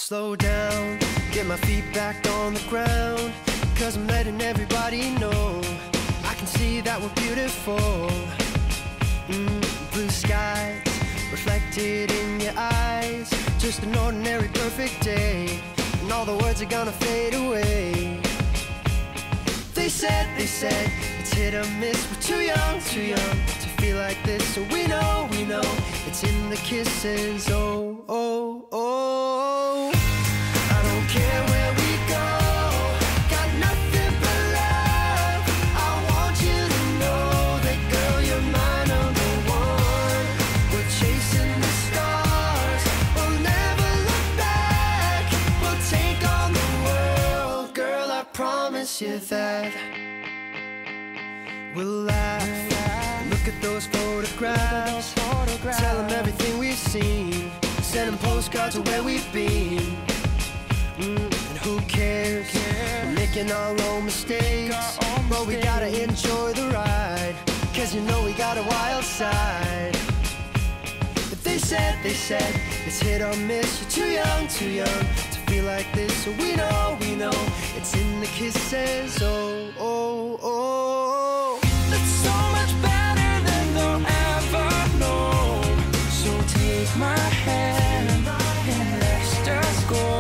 Slow down, get my feet back on the ground, 'cause I'm letting everybody know I can see that we're beautiful. Blue skies reflected in your eyes, just an ordinary perfect day, and all the words are gonna fade away. They said it's hit or miss, we're too young to feel like this, so we know it's in the kisses. Oh, oh, oh, I don't care where we go, got nothing but love. I want you to know that, girl, you're my number one. We're chasing the stars, we'll never look back, we'll take on the world, girl, I promise you that. We'll laugh, look at those photographs, tell them everything we've seen, send them postcards of where we've been. And who cares, we're making our own mistakes, but we gotta enjoy the ride, 'cause you know we got a wild side. But they said it's hit or miss, you're too young to feel like this, so we know it's in the kisses. Oh, oh, oh, it's so much better than they'll ever know. So take my hand and let's just go.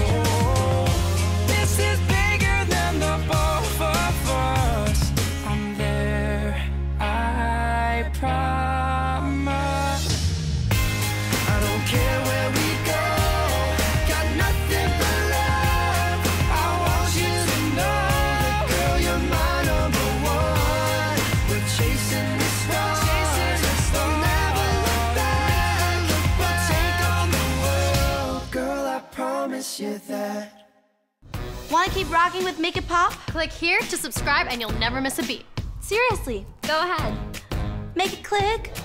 This is bigger than the both of us. I'm there, I promise. I don't care where we go, got nothing but love. I want you to know that, girl, you're my number one. We're chasing the stars, we'll never look back, we'll take on the world, girl, I promise you that. Want to keep rocking with Make It Pop? Click here to subscribe and you'll never miss a beat. Seriously, Go ahead. make it click.